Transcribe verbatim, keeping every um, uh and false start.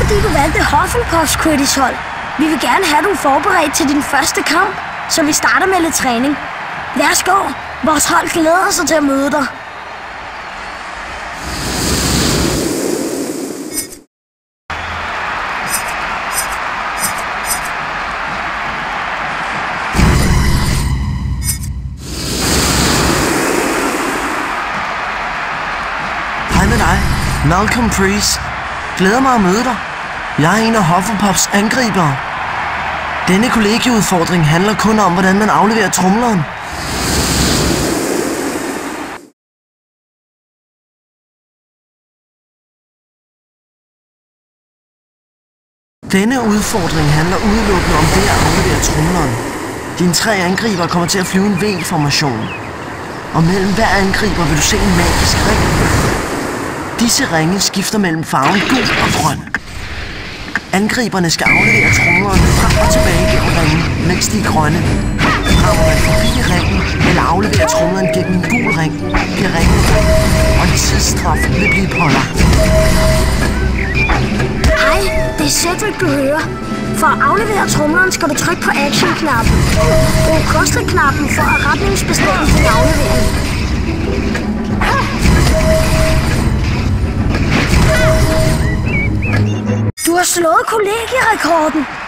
fordi du valgte Hufflepuffs Quidditch-hold. Vi vil gerne have dig forberedt til din første kamp, så vi starter med lidt træning. Værsgo, vores hold glæder sig til at møde dig. Hej med dig, Malcolm Preece. Glæder mig at møde dig. Jeg er en af Hufflepuffs angribere. Denne kollegieudfordring handler kun om, hvordan man afleverer tromleren. Denne udfordring handler udelukkende om det at aflevere tromleren. Dine tre angriber kommer til at flyve en V-formation. Og mellem hver angriber vil du se en magisk ring. Disse ringe skifter mellem farven gul og grøn. Angriberne skal aflevere tromleren frem og tilbage gennem ringen, mens de er grønne. Rammer man forbi ringen eller afleverer tromleren gennem en gul ring, bliver ringen rød, og en tidsstraf vil blive pålagt. Hej, det er Cedric, du hører. For at aflevere tromleren skal du trykke på action-knappen. Brug koste-knappen for at retningsbestemme din aflevering. Du har slået kollegierekorden.